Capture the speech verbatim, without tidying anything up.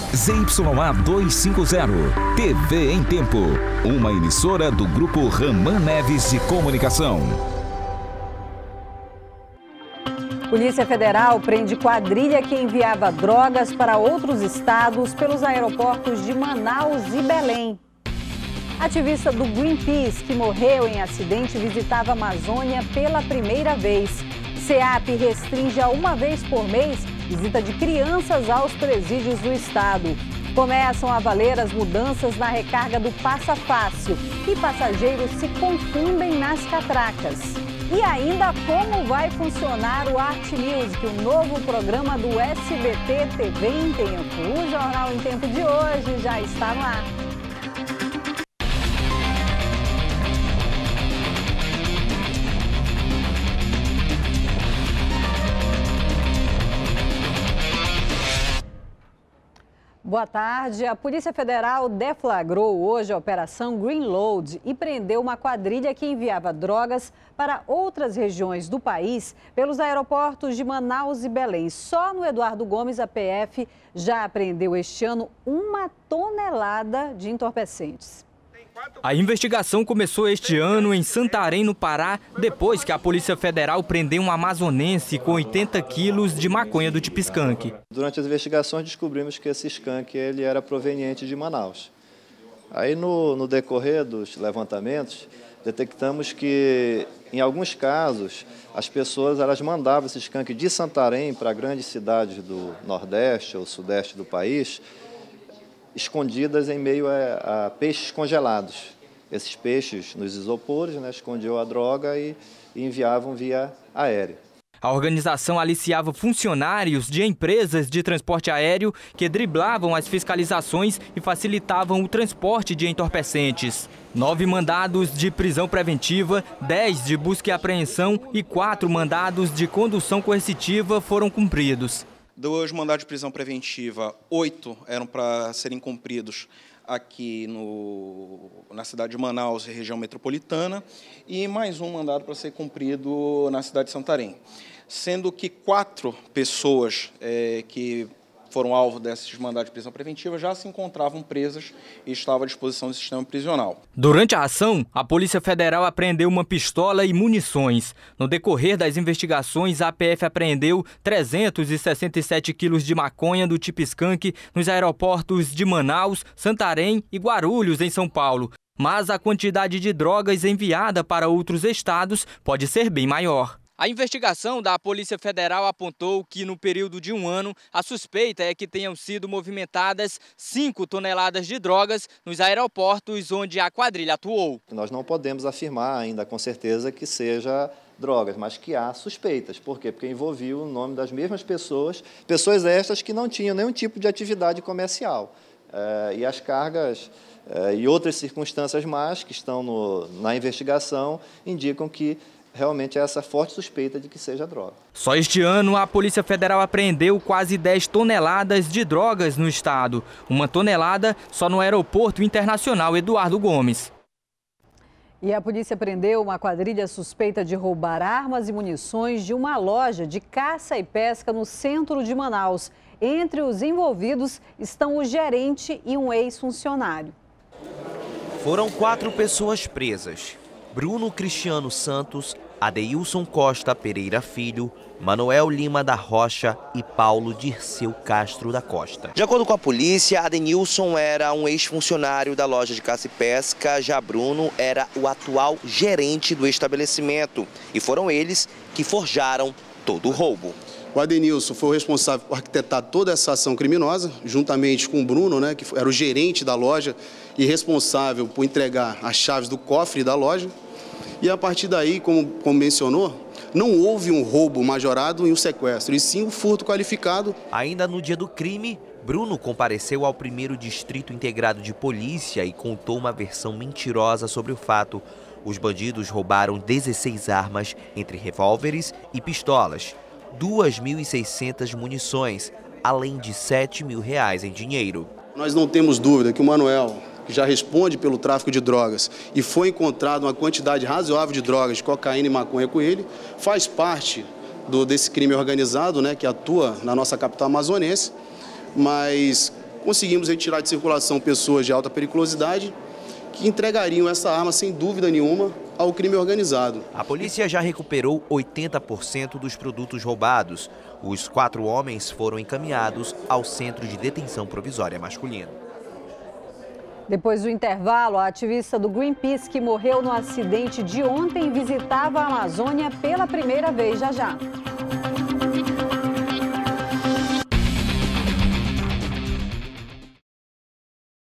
Z Y A duzentos e cinquenta, T V em Tempo, uma emissora do Grupo Raman Neves de Comunicação. Polícia Federal prende quadrilha que enviava drogas para outros estados pelos aeroportos de Manaus e Belém. Ativista do Greenpeace, que morreu em acidente, visitava a Amazônia pela primeira vez. SEAP restringe a uma vez por mês visita de crianças aos presídios do estado. Começam a valer as mudanças na recarga do Passa Fácil e passageiros se confundem nas catracas. E ainda como vai funcionar o Art Music, o novo programa do S B T T V em Tempo. O Jornal em Tempo de hoje já está no ar. Boa tarde. A Polícia Federal deflagrou hoje a Operação Green Load e prendeu uma quadrilha que enviava drogas para outras regiões do país pelos aeroportos de Manaus e Belém. Só no Eduardo Gomes, a P F já apreendeu este ano uma tonelada de entorpecentes. A investigação começou este ano em Santarém, no Pará, depois que a Polícia Federal prendeu um amazonense com oitenta quilos de maconha do tipo skunk. Durante as investigações descobrimos que esse skunk ele era proveniente de Manaus. Aí no, no decorrer dos levantamentos, detectamos que em alguns casos as pessoas elas mandavam esse skunk de Santarém para grandes cidades do Nordeste ou Sudeste do país, escondidas em meio a, a peixes congelados. Esses peixes nos isopores, né, escondiam a droga e, e enviavam via aérea. A organização aliciava funcionários de empresas de transporte aéreo que driblavam as fiscalizações e facilitavam o transporte de entorpecentes. Nove mandados de prisão preventiva, dez de busca e apreensão e quatro mandados de condução coercitiva foram cumpridos. Dos mandados de prisão preventiva, oito eram para serem cumpridos aqui no, na cidade de Manaus e região metropolitana, e mais um mandado para ser cumprido na cidade de Santarém. Sendo que quatro pessoas é, que foram alvo desses mandados de prisão preventiva já se encontravam presas e estavam à disposição do sistema prisional. Durante a ação, a Polícia Federal apreendeu uma pistola e munições. No decorrer das investigações, a P F apreendeu trezentos e sessenta e sete quilos de maconha do tipo skunk nos aeroportos de Manaus, Santarém e Guarulhos, em São Paulo. Mas a quantidade de drogas enviada para outros estados pode ser bem maior. A investigação da Polícia Federal apontou que, no período de um ano, a suspeita é que tenham sido movimentadas cinco toneladas de drogas nos aeroportos onde a quadrilha atuou. Nós não podemos afirmar ainda com certeza que seja drogas, mas que há suspeitas. Por quê? Porque envolvia o nome das mesmas pessoas, pessoas estas que não tinham nenhum tipo de atividade comercial. É, e as cargas é, e outras circunstâncias mais que estão no, na investigação indicam que realmente é essa forte suspeita de que seja droga. Só este ano, a Polícia Federal apreendeu quase dez toneladas de drogas no estado. Uma tonelada só no Aeroporto Internacional Eduardo Gomes. E a polícia prendeu uma quadrilha suspeita de roubar armas e munições de uma loja de caça e pesca no centro de Manaus. Entre os envolvidos estão o gerente e um ex-funcionário. Foram quatro pessoas presas: Bruno Cristiano Santos, Adeilson Costa Pereira Filho, Manuel Lima da Rocha e Paulo Dirceu Castro da Costa. De acordo com a polícia, Adenilson era um ex-funcionário da loja de caça e pesca, já Bruno era o atual gerente do estabelecimento. E foram eles que forjaram todo o roubo. O Adenilson foi o responsável por arquitetar toda essa ação criminosa, juntamente com o Bruno, né, que era o gerente da loja e responsável por entregar as chaves do cofre da loja. E a partir daí, como, como mencionou, não houve um roubo majorado e um sequestro, e sim um furto qualificado. Ainda no dia do crime, Bruno compareceu ao primeiro Distrito Integrado de Polícia e contou uma versão mentirosa sobre o fato. Os bandidos roubaram dezesseis armas, entre revólveres e pistolas, duas mil e seiscentas munições, além de sete mil reais em dinheiro. Nós não temos dúvida que o Manuel, que já responde pelo tráfico de drogas e foi encontrado uma quantidade razoável de drogas, de cocaína e maconha com ele, faz parte do, desse crime organizado, né, que atua na nossa capital amazonense, mas conseguimos retirar de circulação pessoas de alta periculosidade que entregariam essa arma, sem dúvida nenhuma, ao crime organizado. A polícia já recuperou oitenta por cento dos produtos roubados. Os quatro homens foram encaminhados ao Centro de Detenção Provisória Masculino. Depois do intervalo, a ativista do Greenpeace que morreu no acidente de ontem visitava a Amazônia pela primeira vez. Já já.